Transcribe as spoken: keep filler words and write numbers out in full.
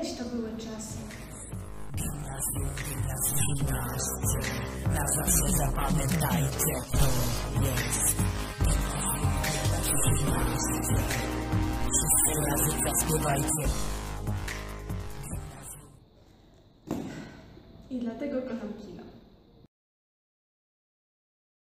Kiedyś to były czasy. Gimnazjum, gimnazjum, gimnazjum. Na zawsze zapamiętajcie, to jest. Gimnazjum, gimnazjum, gimnazjum. Wszyscy razem zaśpiewajcie. I dlatego kocham kino.